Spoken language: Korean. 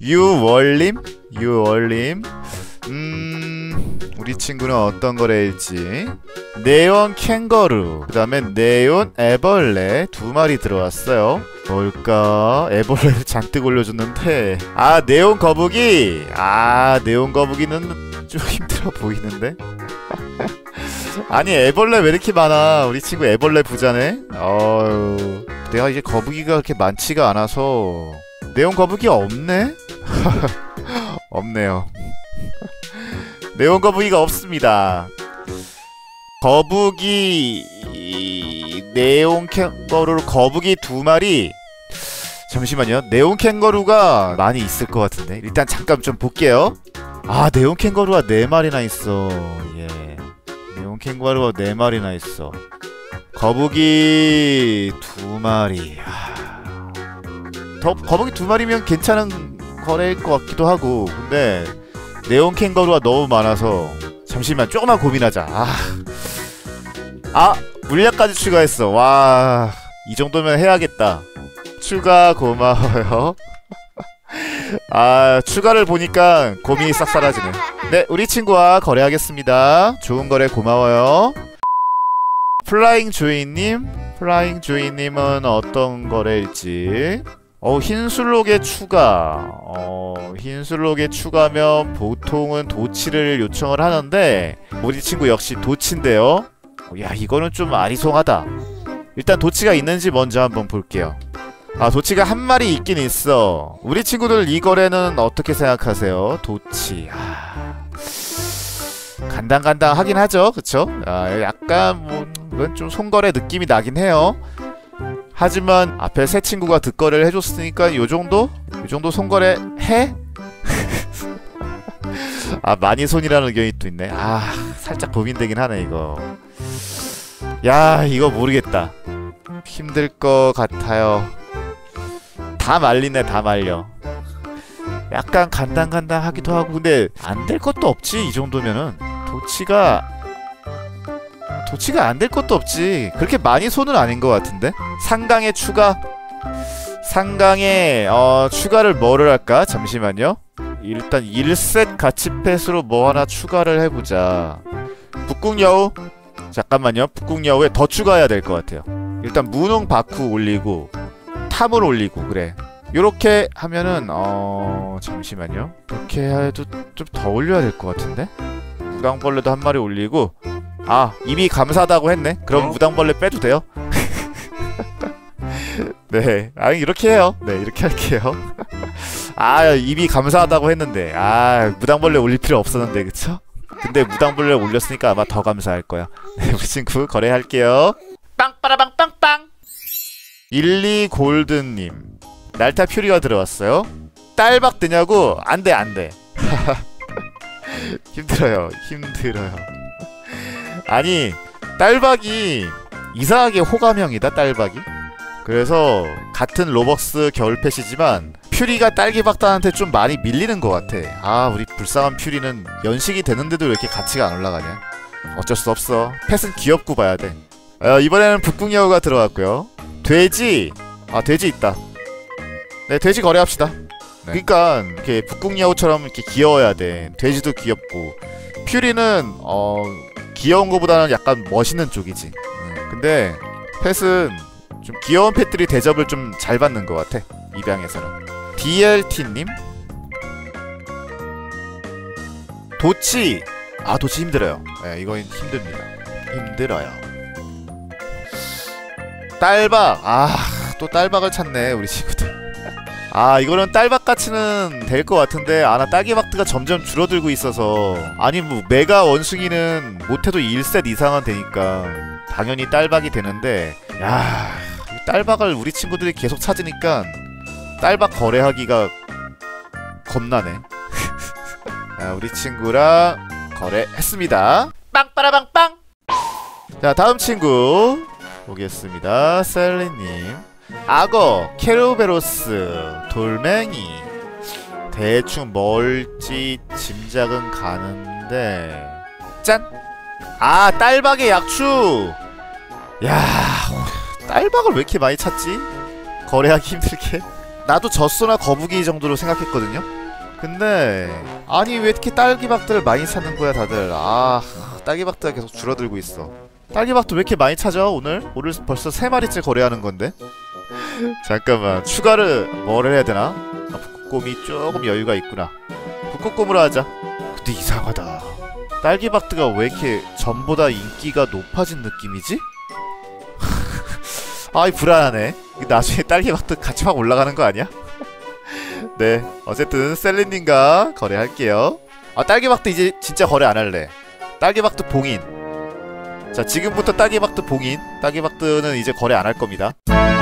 유월님? 유월님? 우리 친구는 어떤 거래일지. 네온 캥거루, 그 다음에 네온 애벌레 두 마리 들어왔어요. 뭘까? 애벌레를 잔뜩 올려줬는데, 아, 네온 거북이! 아, 네온 거북이는 좀 힘들어 보이는데? 아니, 애벌레 왜 이렇게 많아? 우리 친구 애벌레 부자네? 어휴, 내가 이제 거북이가 그렇게 많지가 않아서. 네온 거북이 없네? 없네요. 네온 거북이가 없습니다. 거북이 네온 캥거루 거북이 두 마리. 잠시만요. 네온 캥거루가 많이 있을 것 같은데 일단 잠깐 좀 볼게요. 아, 네온 캥거루가 4마리나 있어. 예, 네온 캥거루가 4마리나 있어. 거북이 2마리. 거북이 2마리면 괜찮은 거래일 것 같기도 하고. 근데 네온 캥거루가 너무 많아서 잠시만 조금만 고민하자. 물약까지 추가했어. 와, 이 정도면 해야겠다. 추가 고마워요. 아, 추가를 보니까 고민이 싹 사라지네. 네, 우리 친구와 거래하겠습니다. 좋은 거래 고마워요. 플라잉 주인님? 플라잉 주인님은 어떤 거래일지. 흰술록에 추가. 흰술록에 추가면 보통은 도치를 요청을 하는데 우리 친구 역시 도치인데요. 야, 이거는 좀 아리송하다. 일단 도치가 있는지 먼저 한번 볼게요. 아, 도치가 한 마리 있긴 있어. 우리 친구들 이 거래는 어떻게 생각하세요? 도치. 간당간당 하긴 하죠. 그쵸? 약간 뭐 이건 좀 손거래 느낌이 나긴 해요. 하지만 앞에 새 친구가 득거래를 해줬으니까 요정도? 요정도 손거래 해? 아, 많이 손이라는 의견이 또 있네. 아, 살짝 고민되긴 하네 이거. 야, 이거 모르겠다. 힘들 것 같아요. 다 말리네, 다 말려. 약간 간당간당 하기도 하고. 근데 안 될 것도 없지. 이 정도면은 도치가 안 될 것도 없지. 그렇게 많이 손은 아닌 것 같은데. 상강에 추가. 상강에 추가를 뭐를 할까? 잠시만요. 일단 1셋 가치펫으로 뭐 하나 추가를 해보자. 북극여우. 잠깐만요. 북극여우에 더 추가해야 될 것 같아요. 일단 무농 바쿠 올리고 탐을 올리고. 그래, 요렇게 하면은 잠시만요. 이렇게 해도 좀 더 올려야 될 것 같은데. 무당벌레도 한 마리 올리고. 아, 이미 감사하다고 했네. 그럼 무당벌레 빼도 돼요? 네, 이렇게 해요. 네, 이렇게 할게요. 이미 감사하다고 했는데 무당벌레 올릴 필요 없었는데, 그쵸? 근데 무당벌레 올렸으니까 아마 더 감사할 거야. 네, 우리 친구 거래할게요. 빵빠라빵빵빵. 12골드님, 날타 퓨리가 들어왔어요. 딸박 되냐고? 안돼, 안돼. 힘들어요, 힘들어요. 아니, 딸박이 이상하게 호감형이다, 딸박이. 그래서 같은 로벅스 겨울펫이지만 퓨리가 딸기박단한테 좀 많이 밀리는 것 같아. 우리 불쌍한 퓨리는 연식이 되는데도 왜 이렇게 가치가 안 올라가냐. 어쩔 수 없어. 펫은 귀엽고 봐야 돼. 이번에는 북극여우가 들어왔고요. 돼지. 돼지 있다. 네, 돼지 거래합시다. 네. 그러니까 이렇게 북극여우처럼 이렇게 귀여워야 돼. 돼지도 귀엽고. 퓨리는 귀여운 거보다는 약간 멋있는 쪽이지. 근데 펫은 좀 귀여운 펫들이 대접을 좀 잘 받는 것 같아, 입양에서는. DLT님? 도치! 도치 힘들어요. 네, 이건 힘듭니다. 힘들어요. 딸박! 또 딸박을 찾네, 우리 친구들. 이거는 딸박 가치는 될 것 같은데, 나 딸기박트가 점점 줄어들고 있어서. 아니, 뭐 메가 원숭이는 못해도 1셋 이상은 되니까 당연히 딸박이 되는데, 딸박을 우리 친구들이 계속 찾으니까 딸박 거래하기가 겁나네. 우리 친구랑 거래했습니다. 빵빠라빵빵. 자, 다음 친구 보겠습니다. 셀리님. 악어, 케르베로스, 돌멩이. 대충 뭘지 짐작은 가는데. 짠! 딸박의 약추! 야, 딸박을 왜 이렇게 많이 찾지? 거래하기 힘들게. 나도 젖소나 거북이 정도로 생각했거든요. 근데 아니 왜 이렇게 딸기박들을 많이 찾는 거야 다들. 아, 딸기박들가 계속 줄어들고 있어. 딸기박도 왜 이렇게 많이 찾아 오늘? 오늘 벌써 3마리째 거래하는 건데. 잠깐만, 추가를 뭐를 해야 되나? 아, 북극곰이 조금 여유가 있구나. 북극곰으로 하자. 근데 이상하다. 딸기박드가 왜 이렇게 전보다 인기가 높아진 느낌이지? 아이 불안하네. 나중에 딸기박드 같이 확 올라가는 거 아니야? 네, 어쨌든 셀린님과 거래할게요. 아, 딸기박드 이제 진짜 거래 안 할래. 딸기박드 봉인. 자, 지금부터 딸기박드 봉인. 딸기박드는 이제 거래 안 할 겁니다.